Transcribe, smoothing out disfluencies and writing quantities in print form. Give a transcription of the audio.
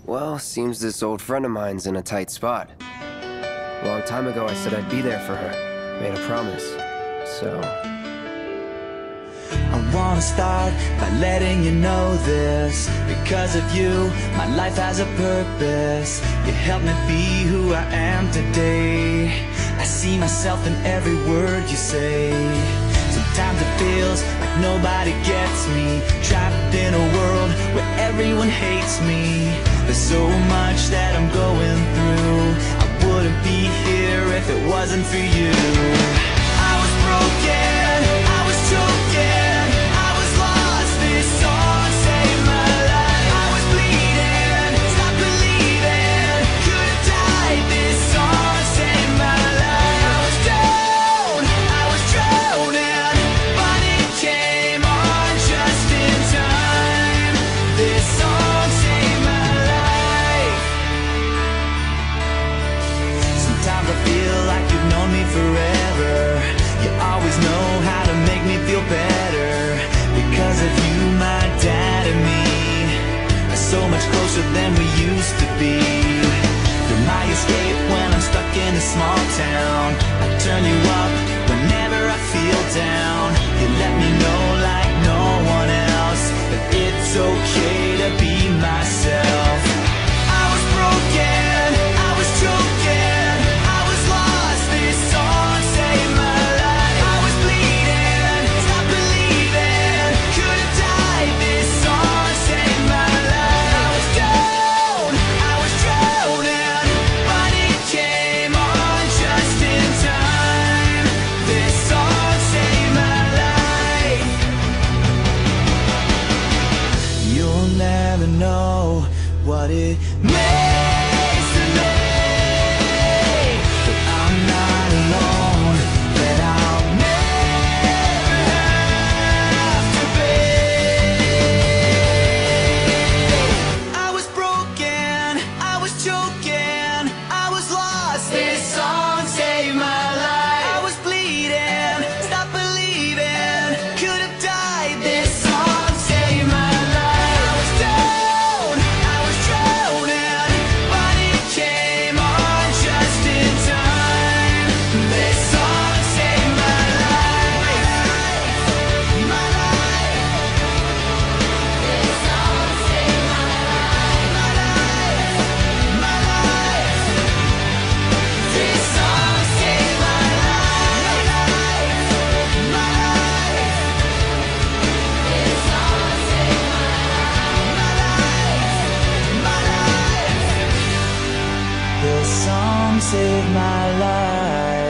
Well, seems this old friend of mine's in a tight spot. A long time ago I said I'd be there for her. Made a promise. So... I wanna start by letting you know this. Because of you, my life has a purpose. You helped me be who I am today. I see myself in every word you say. Sometimes it feels like nobody gets me. Trapped in a world where everyone hates me. There's so much that I'm going through. I wouldn't be here if it wasn't for you. I was broken, I was choking, I was lost, this song saved my life. I was bleeding, stopped believing, could have died, this song saved my life. I was down, I was drowning, but it came on just in time. This song saved my life. Sometimes I feel like you've known me forever. You always know how to make me feel better. Because of you, my dad and me are so much closer than we used to be. You're my escape when I'm stuck in a small town. I turn you up whenever I feel down. You let me know like no one else that it's okay to be myself. I was broken, I was choking, I was lost, this song saved my life. I was bleeding, stopped believing, could have died, this song saved my life. I was down, I was drowning, but it came on just in time. This song saved my life. You'll never know what it means to me that I'm not alone, that I'll never have to be. I was broken, I was choking, I was lost, this song saved my life. I was bleeding, stopped believing, could have died, this song saved my life. I was down, I was drowning, but it came on just in time. This song saved my life. My life. This song saved my life. My life. My life. This song saved my life. My life. My life. This song saved my life. My life. This song saved my life.